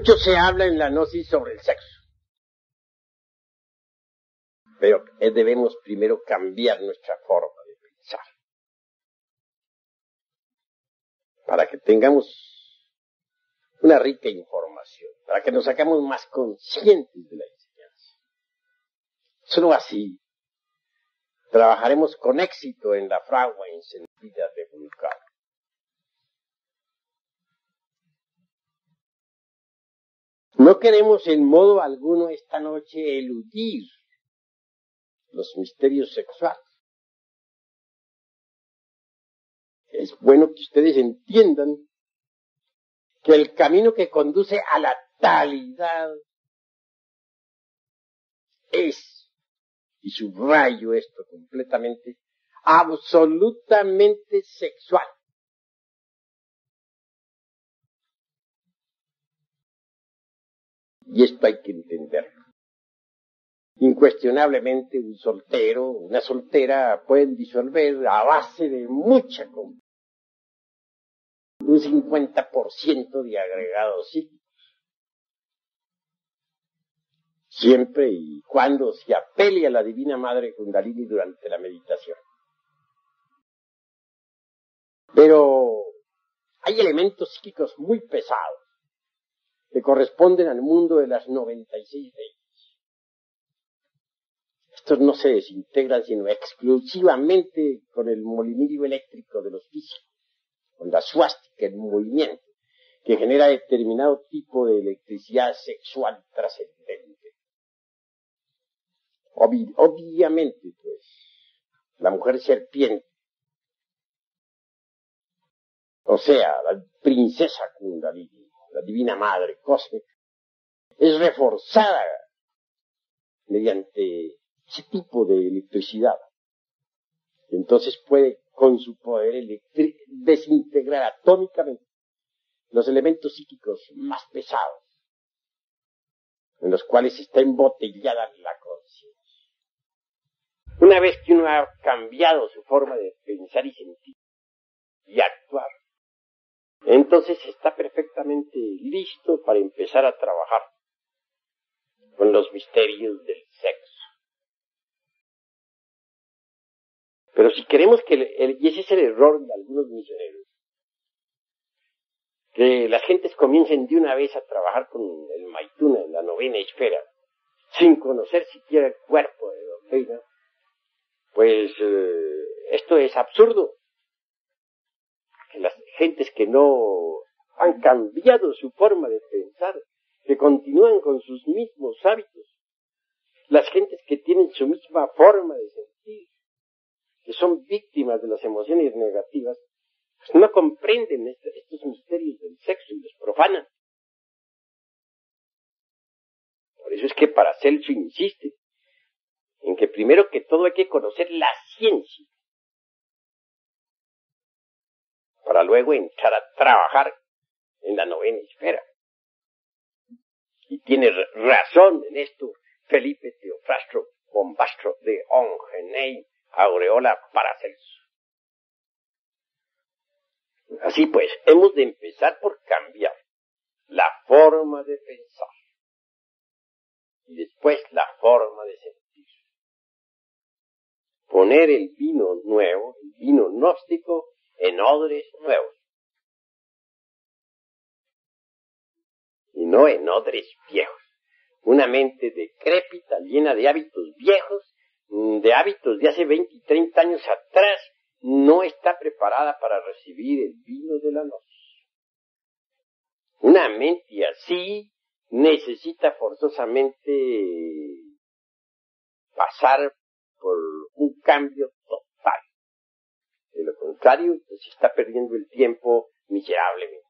Mucho se habla en la gnosis sobre el sexo. Pero debemos primero cambiar nuestra forma de pensar. Para que tengamos una rica información. Para que nos hagamos más conscientes de la enseñanza. Solo así trabajaremos con éxito en la fragua encendida de Vulcano. No queremos en modo alguno esta noche eludir los misterios sexuales. Es bueno que ustedes entiendan que el camino que conduce a la talidad es, y subrayo esto completamente, absolutamente sexual. Y esto hay que entenderlo. Incuestionablemente un soltero, una soltera pueden disolver a base de mucha compra un 50% de agregados psíquicos. Siempre y cuando se apele a la Divina Madre Kundalini durante la meditación. Pero hay elementos psíquicos muy pesados que corresponden al mundo de las 96 leyes. Estos no se desintegran sino exclusivamente con el molinillo eléctrico de los físicos, con la suástica en movimiento, que genera determinado tipo de electricidad sexual trascendente. Obviamente, pues, la mujer serpiente, o sea, la princesa Kundalini, la divina madre cósmica, es reforzada mediante ese tipo de electricidad. Entonces puede, con su poder desintegrar atómicamente los elementos psíquicos más pesados, en los cuales está embotellada la conciencia. Una vez que uno ha cambiado su forma de pensar y sentir y actuar, entonces está perfectamente listo para empezar a trabajar con los misterios del sexo. Pero si queremos y ese es el error de algunos misioneros, que las gentes comiencen de una vez a trabajar con el Maituna en la 9ª esfera, sin conocer siquiera el cuerpo de doctrina, pues esto es absurdo. Que las gentes que no han cambiado su forma de pensar, que continúan con sus mismos hábitos, las gentes que tienen su misma forma de sentir, que son víctimas de las emociones negativas, pues no comprenden estos misterios del sexo y los profanan. Por eso es que Paracelso insiste en que primero que todo hay que conocer la ciencia, para luego entrar a trabajar en la 9ª esfera. Y tiene razón en esto Felipe Teofrastro Bombastro de Ongenay Aureola Paracelso. Así pues, hemos de empezar por cambiar la forma de pensar y después la forma de sentir. Poner el vino nuevo, el vino gnóstico, en odres nuevos y no en odres viejos. Una mente decrépita, llena de hábitos viejos, de hábitos de hace 20 y 30 años atrás, no está preparada para recibir el vino de la gnosis. Una mente así necesita forzosamente pasar por un cambio total. De lo contrario, se está perdiendo el tiempo miserablemente.